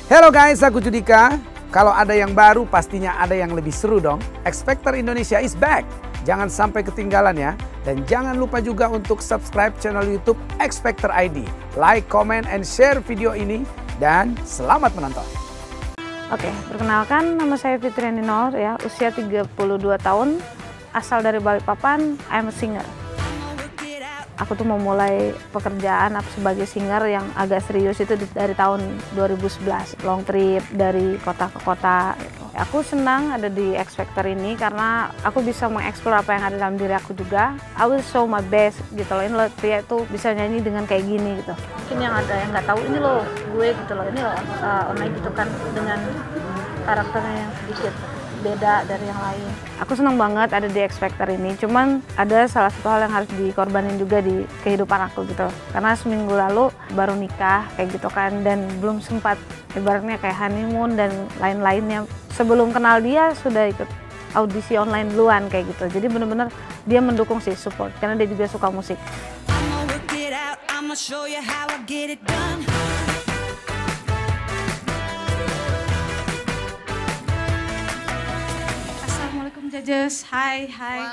Hello guys, aku Judika. Kalau ada yang baru pastinya ada yang lebih seru dong. X Factor Indonesia is back. Jangan sampai ketinggalan ya. Dan jangan lupa juga untuk subscribe channel YouTube X Factor ID. Like, comment, and share video ini. Dan selamat menonton. Oke, perkenalkan nama saya Fitri Ninor ya, usia 32 tahun, asal dari Balikpapan, I'm a singer. Aku tuh mau mulai pekerjaan sebagai singer yang agak serius itu dari tahun 2011, long trip dari kota ke kota. Aku senang ada di X Factor ini karena aku bisa mengeksplor apa yang ada dalam diri aku juga. I will show my best gitu loh, ini loh pria itu bisa nyanyi dengan kayak gini gitu. Mungkin yang ada yang nggak tahu ini loh gue gitu loh, ini loh online gitu kan dengan karakternya yang sedikit beda dari yang lain. Aku senang banget ada di X Factor ini, cuman ada salah satu hal yang harus dikorbanin juga di kehidupan aku gitu. Karena seminggu lalu baru nikah kayak gitu kan, dan belum sempat ibaratnya kayak honeymoon dan lain-lainnya. Sebelum kenal dia sudah ikut audisi online duluan kayak gitu. Jadi bener-bener dia mendukung sih, support, karena dia juga suka musik. Judges, hai.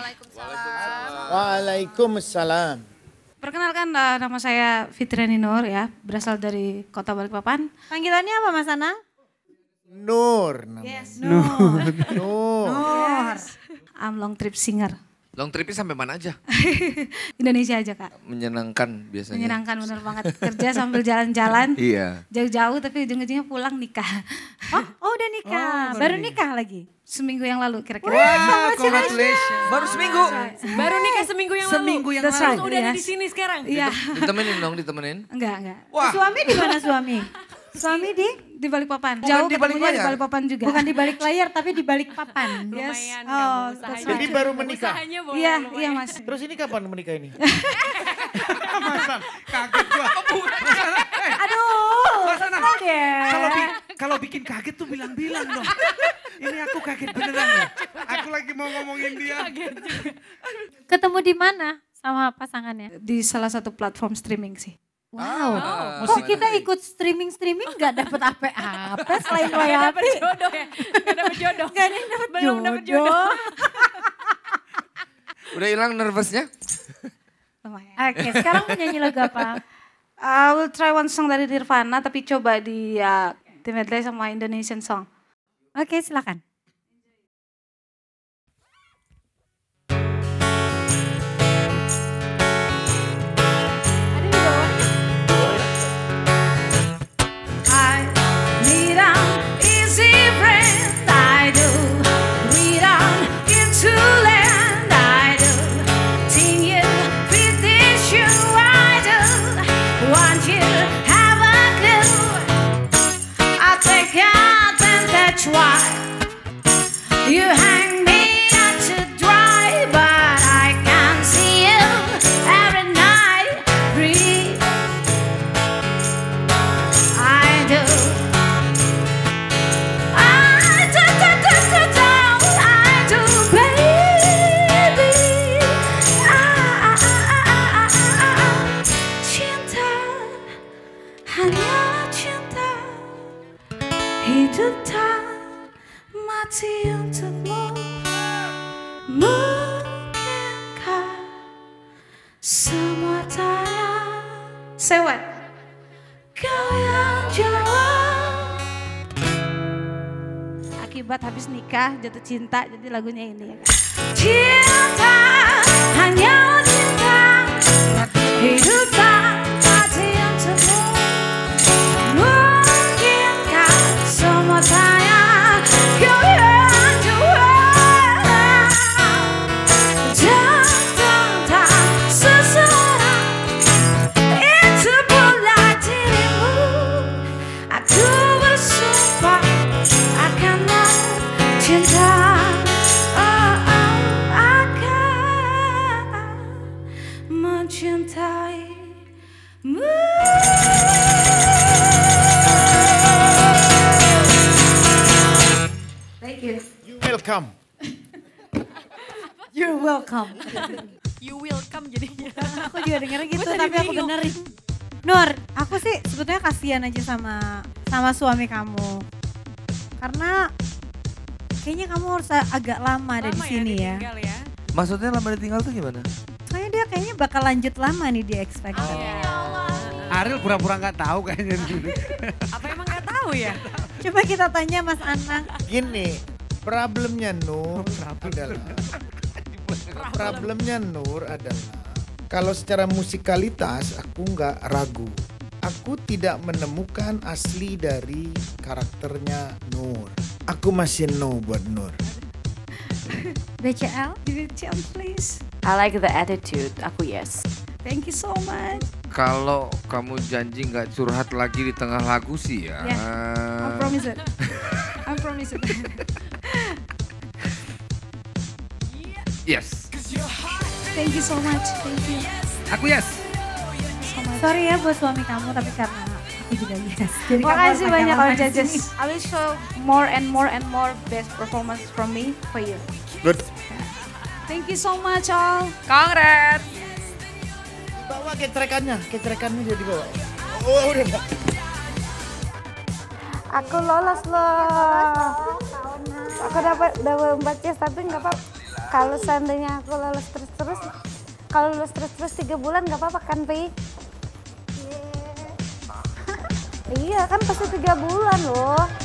Waalaikumsalam. Perkenalkan, nama saya Fitri Ninor ya, berasal dari kota Balikpapan. Panggilannya apa Mas Anang? Nur namanya. Yes, Nur. Nur. Yes. I'm long trip singer. Long tripnya sampai mana aja? Indonesia aja Kak. Menyenangkan biasanya. Menyenangkan bener banget, kerja sambil jalan-jalan. Iya. Jauh-jauh tapi ujung-ujungnya pulang nikah. Oh udah nikah, baru nikah lagi? Seminggu yang lalu kira-kira. Wow, congratulations. Baru seminggu. Baru nikah seminggu yang lalu? Seminggu yang That's lalu. right. Udah ada Yes. di sini sekarang? Iya. Ditemenin dong, ditemenin. Enggak. Wah. Suami di mana suami? Suami Di Balikpapan. Bukan Jauh di balik ketemunya di layar. Balikpapan juga. Bukan di balik layar tapi di balik papan. Yes. Lumayan Oh, kamu that's usahanya. Jadi baru menikah? Usahanya boleh Iya lumayan. Mas. Terus ini kapan menikah ini? Masa kaget gua. Aduh, Masa kesel deh. Kalau bikin kaget tuh bilang-bilang dong. Ini aku kaget beneran loh. Aku lagi mau ngomongin dia. Ketemu di mana sama pasangannya? Di salah satu platform streaming sih. Wow, kok kita ikut streaming gak dapet apa-apa selain royalti? Jodoh ya? Gak dapet jodoh? Gak ada yang dapet Belum dapet jodoh. Udah hilang nervousnya? Lumayan. Oke, sekarang mau nyanyi lagu apa? I will try one song dari Nirvana tapi coba di medley sama Indonesian song. Oke, silakan. I need an easy friend, I do. We don't get to land, I do. Think you fit this shoe, I do. Want you have a clue. I take advantage, why? You hang me out to dry, but I can see you every night. Breathe. I do. I do, baby. Cinta, hanya cinta. Hidup tak mati untukmu. Mungkinkah semua tanya? Say what? Kau yang jawab. Akibat habis nikah jatuh cinta, jadi lagunya ini ya. Cinta, hanya cinta. Hidup tak mati untukmu. Mungkinkah semua tanya? Kau yang jawab. Tentang seseorang itu pula dirimu. Aku bersumpah akan cinta. Akan mencintaimu. Thank you. You welcome. You're welcome. You will come jadinya. Aku juga dengernya gitu tapi aku benerin. Nur, aku sih sebetulnya kasihan aja sama suami kamu. Karena kayaknya kamu harus agak lama ada di sini ya. ditinggal ya. Maksudnya lama ditinggal tuh gimana? Soalnya dia kayaknya bakal lanjut lama nih di X Factor. Ariel pura-pura nggak tahu kayaknya. Apa emang nggak tahu ya? Coba kita tanya Mas Anang. Gini, problemnya Nur adalah kalau secara musikalitas aku nggak ragu. Aku tidak menemukan asli dari karakternya Nur. Aku masih no buat Nur. BCL, BCL please. I like the attitude, aku yes. Thank you so much. Kalau kamu janji nggak curhat lagi di tengah lagu sih ya. I promise it. I promise it. Yes. Thank you so much. Thank you. Aku yes. Sorry ya buat suami kamu, tapi karena aku juga yes. Jadi kamu Makasih harus banyak lama kalau di sini. judges. I will show more and more and more best performance from me for you. Good. Thank you so much all. Congrats. Dibawa kecerekannya dia dibawa. Oh udah enggak. Aku lolos loh. Aku dapat double 4 yes, tapi nggak apa. Kalau seandainya aku lolos terus-terus, kalau lolos terus-terus 3 bulan nggak apa-apa kan, Pi? Iya kan pasti 3 bulan loh.